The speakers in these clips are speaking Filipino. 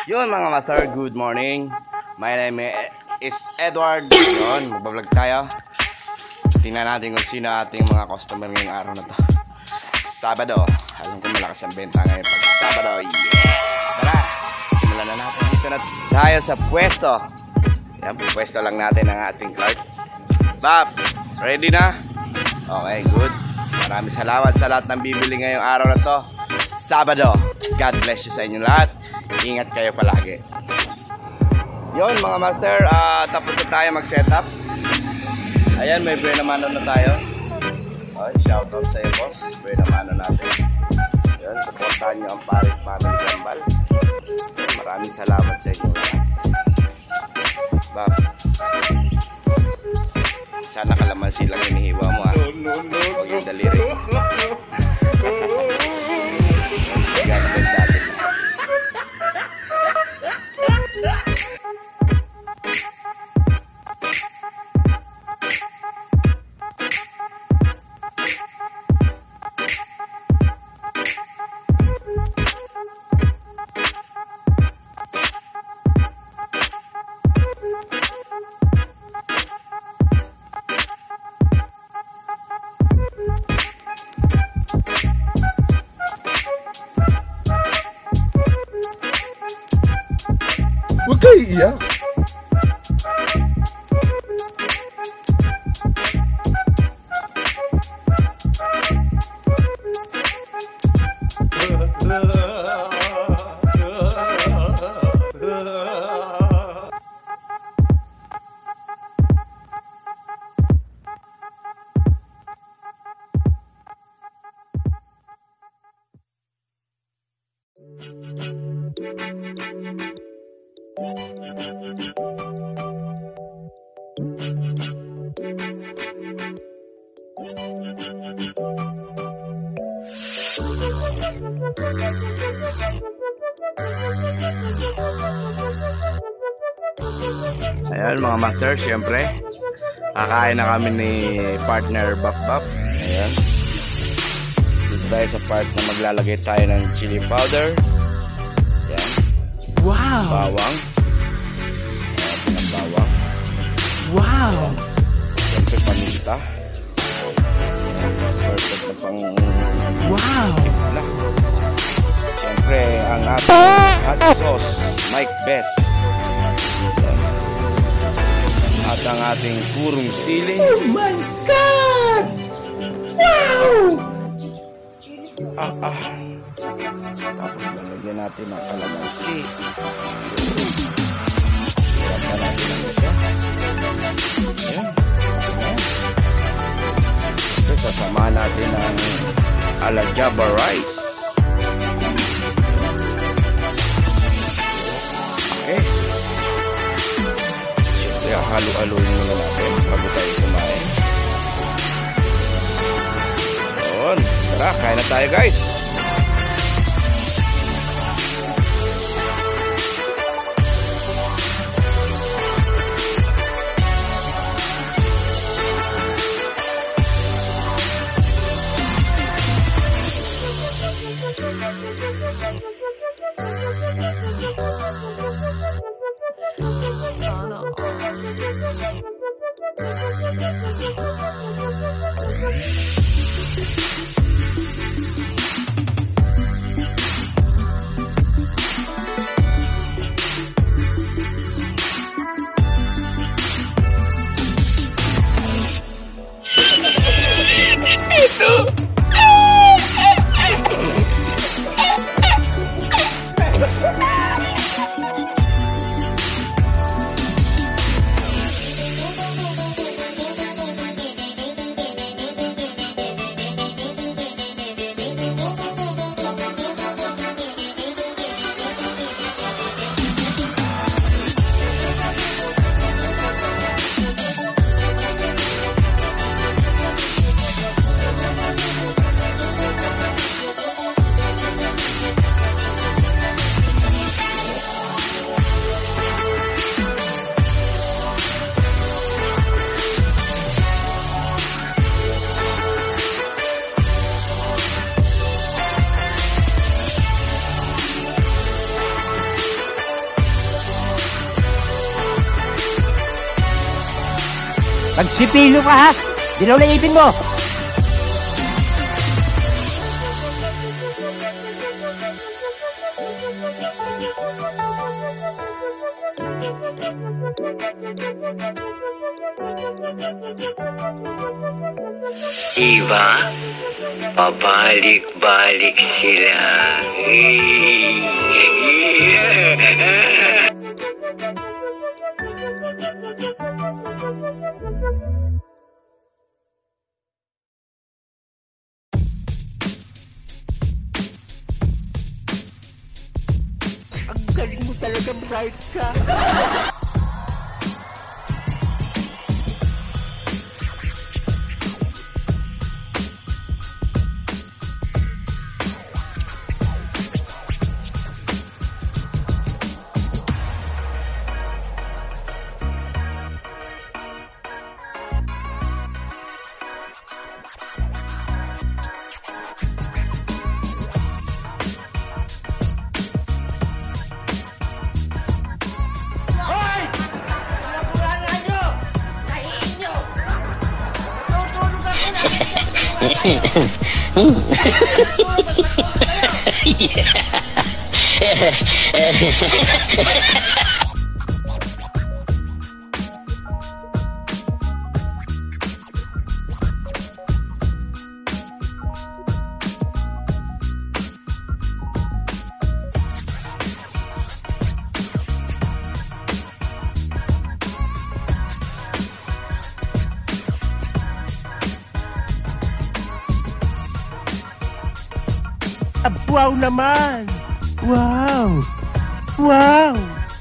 Yun mga master, good morning. My name is Edward. Yun, magbablog tayo. Tingnan natin kung sino ating mga customer ngayong araw na to. Sabado. Alam ko malakas ang benta ngayon pag Sabado. Yeah! Tara, simulan na natin. Dito na tayo sa pwesto. Yan, pwesto lang natin ang ating cart. Bob, ready na? Okay, good. Maraming salamat sa lahat ng bibili ngayong araw na to. Sabado. God bless you sa inyo lahat. Ingat kayo palagi. Yon mga master, tapos na tayo mag-setup. Ayan, may Buena Mano na tayo. Okay, shoutout sa iyo boss. Buena Mano natin. Yon, supportahan nyo ang Paris Family Gambal. Maraming salamat sa inyo lahat. Bob, sana kalamansi lang hinihiwa mo ha. Huwag yung daliri. God bless sa atin. Huwag kayo iiyak. Ayan mga master, syempre kakain na kami ni partner Bap Bap. Ayan, dito tayo sa part na maglalagay tayo ng chili powder. Ayan. Wow! Bawang. Ayan, ng bawang. Wow! Syempre paminta. Perfect na pang Wow! wala. Syempre ang ating hot sauce Mike Best. At ang ating purong sili. Oh my God! Wow! Tapos lalagyan natin ang kalamansi. Hirap na natin ang isa. Ayan. Tapos sasamahan natin ang alajaba rice. Okay. Kaya halo-haloin muna natin bago tayo kumain. Yun. Tara, kain na tayo guys. Magsipilo ka ha! Dilaw na ipin mo! Iba, pabalik-balik sila. Ang galing mo talaga, bright ka! Wow naman! Wow! Wow!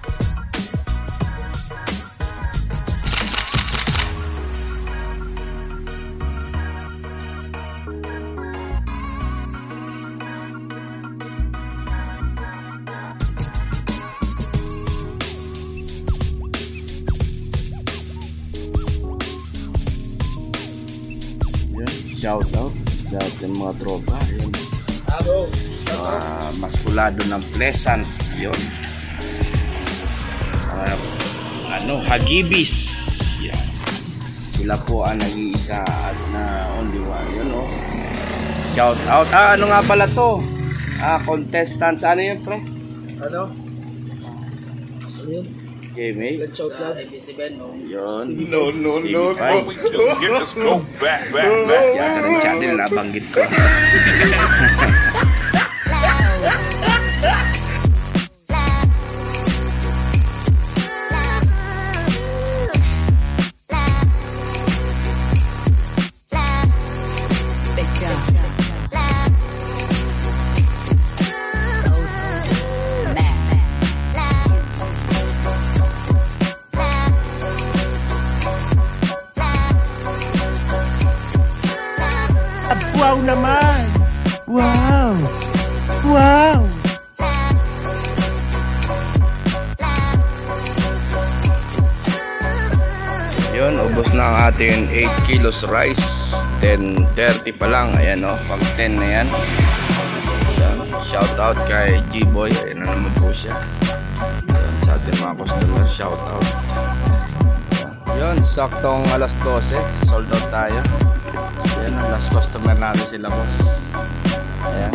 Shout out sa ating mga tropa. Yun. Maskulado ng Pleasant. Yun. Hagibis. Yan. Sila po ang nag-iisa at na only one. Yun, oh. Shout out. Ano nga pala to? Contestants. Ano yun, pre? Ano? Ano yun? GMA. Shout out. Yun. No. Just go back. Yata ng channel na banggit ko. Wow naman! Wow! Wow! Yun, ubos na ang ating 8 kilos rice. 10:30 pa lang. Ayan, oh, pag 10 na yan. Shout out kay G-Boy. Ayan na naman po siya. Ayan, sa ating mga customer, shout out. Yun, saktong alas 12. Sold out tayo. Ayan, ang last customer natin sila, boss. Ayan.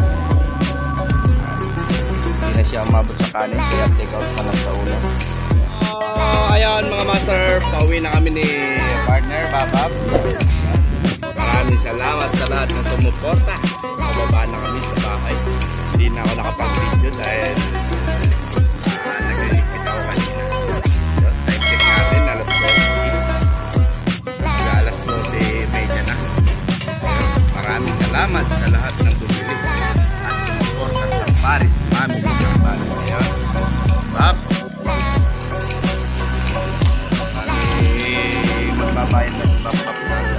Hindi na siya umabot sa kanin, kaya take out pa lang sa ulo. Ayan mga master, pauwi na kami ni partner, Babab. Maraming salamat sa lahat ng sumuporta. Pababa na kami sa bahay. Hindi na ako nakapag-video dahil nag-relikit ako kanina. So, time check natin, alas 12. Alas 12:30 na. Maraming salamat sa lahat ng bumili at sumuporta sa Paris Family Company. Ayan, Bab. Magbabayad na sa Bab.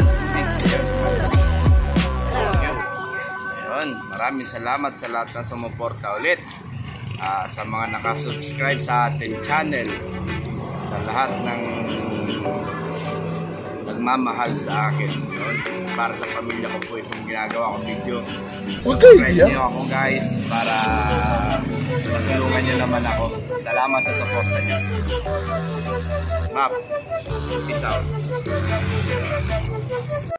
Ayun, maraming salamat sa lahat ng sumuporta ulit. Sa mga nakasubscribe sa ating channel, sa lahat ng nagmamahal sa akin. Yun. Para sa pamilya ko po itong ginagawa kong video. Okay, Subscribe niyo ako guys para matulungan niyo naman ako. Salamat sa suporta niyo. Map, peace out.